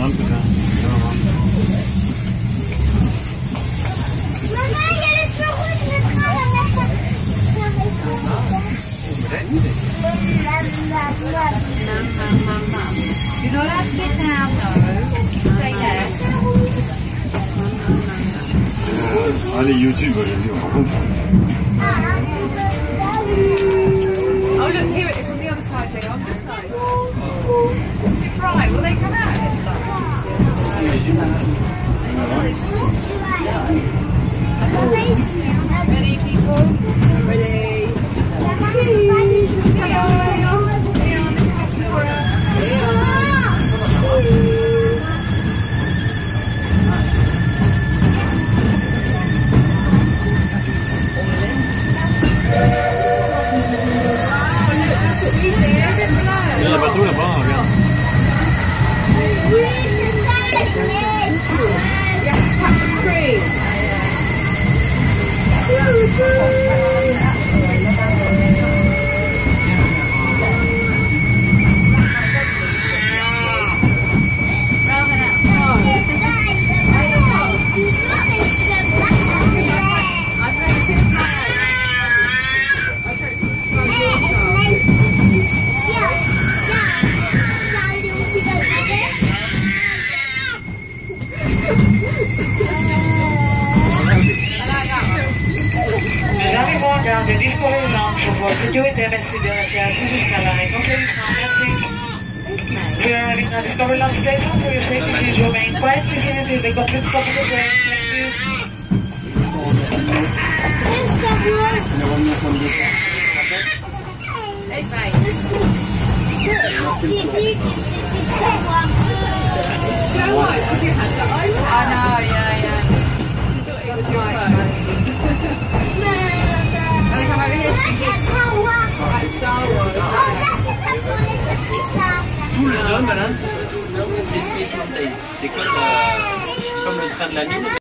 peu ça. Maman, il y a le feu rouge, le train va mettre. You're not allowed to get down though. Stay there. Allez, YouTube, j'ai vu. Oh look, here it is on the other side, Leo, on this side. It's too bright. Will they come out this side? Ready, people? Ready? Cheese! Leo! Leo, this is Nora. Il y a le bateau là-bas, regarde. Oui, c'est ça, You have to tap the screen. Gardez disponible sur vos sécurité, merci de rester assis jusqu'à l'arrêt complet du train. Merci. We are having a discovery launch station for your safety. Please remain quiet. Please use the complete copy of the train. Thank you. It's right. J'ai dit que c'était savoir que... Do you know why? It's because you had that open. I know, yeah. You thought it was your phone. Wanna come over here? Right, Star Wars. Tout le nom, madame, c'est Space Mountain. C'est comme le train de la mine.